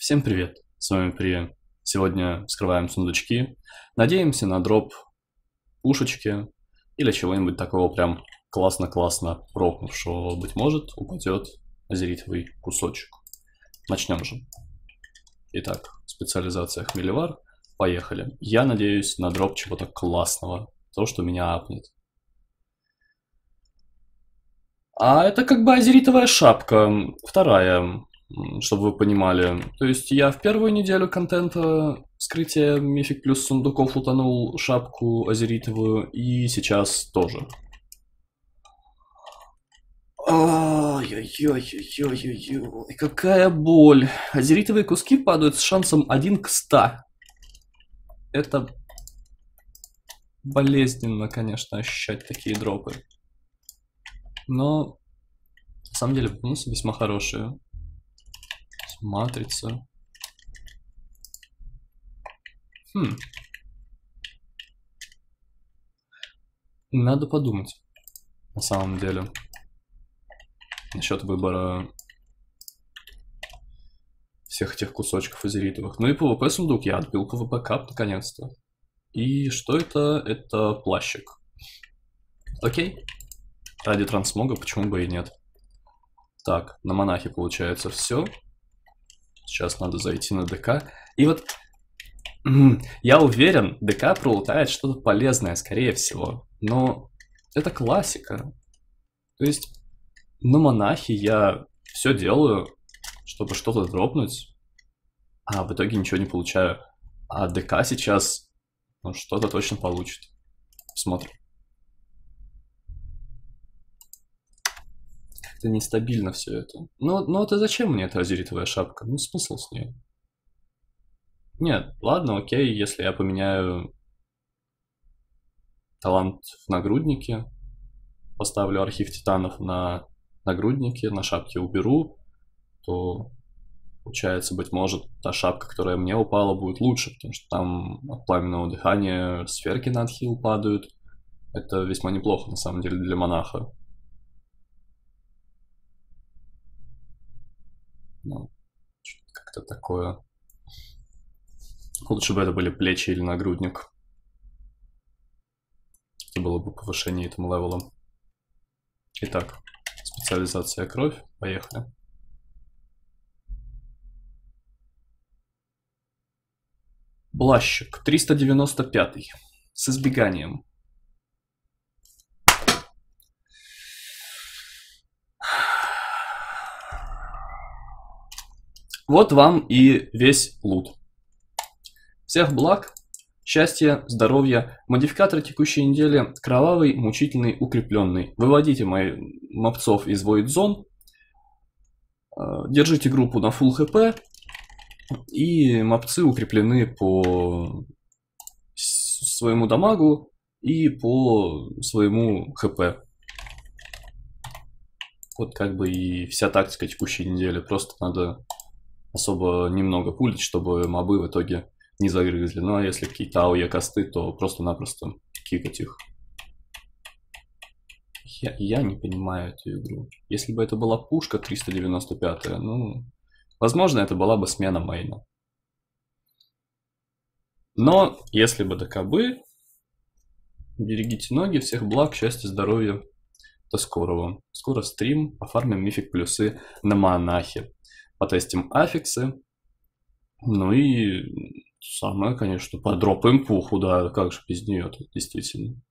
Всем привет, с вами При. Сегодня вскрываем сундучки, надеемся на дроп пушечки или чего-нибудь такого прям классно-классно рокнувшего. Быть может, упадет азеритовый кусочек. Начнем же. Итак, специализация Хмелевар. Поехали. Я надеюсь на дроп чего-то классного, то, что меня апнет. А это как бы азеритовая шапка, вторая, чтобы вы понимали. То есть я в первую неделю контента вскрытия Мифик плюс сундуков утонул шапку азеритовую, и сейчас тоже. Ой-ой-ой-ой-ой-ой, какая боль. Азеритовые куски падают с шансом 1 к 100. Это болезненно, конечно, ощущать такие дропы. Но на самом деле бонусы весьма хорошие. Матрица. Надо подумать, на самом деле, насчет выбора всех этих кусочков азеритовых. Ну и PvP сундук я отбил PvP кап наконец-то. И что это? Это плащик. Окей. Ради трансмога почему бы и нет. Так, на монахе получается все. Сейчас надо зайти на ДК. И вот я уверен, ДК пролутает что-то полезное, скорее всего. Но это классика. То есть на монахе я все делаю, чтобы что-то дропнуть, а в итоге ничего не получаю. А ДК сейчас что-то точно получит. Смотрим. Как-то нестабильно все это. Ну это зачем мне эта азеритовая шапка? Ну смысл с ней? Нет, ладно, окей, если я поменяю талант в нагруднике, поставлю архив титанов на нагруднике, на шапке уберу, то получается, быть может, та шапка, которая мне упала, будет лучше, потому что там от пламенного дыхания сферки на отхил падают. Это весьма неплохо, на самом деле, для монаха. Ну, как-то такое. Лучше бы это были плечи или нагрудник. Это было бы повышение этим левелом. Итак, специализация кровь. Поехали. Блащик, 395 с избеганием. Вот вам и весь лут. Всех благ, счастья, здоровья. Модификатор текущей недели: кровавый, мучительный, укрепленный. Выводите моих мопцов из Void Zone. Держите группу на full хп. И мопцы укреплены по своему дамагу и по своему хп. Вот как бы и вся тактика текущей недели. Просто надо особо немного пулить, чтобы мобы в итоге не загрызли. Ну а если какие-то АОЕ косты, то просто-напросто кикать их. Я не понимаю эту игру. Если бы это была пушка 395, ну, возможно, это была бы смена мейна. Но если бы ДКБ, берегите ноги, всех благ, счастья, здоровья, до скорого. Скоро стрим, пофармим мифик плюсы на монахе. Потестим аффиксы. Ну и самое, конечно, подропаем пуху, да, как же без нее-то, действительно.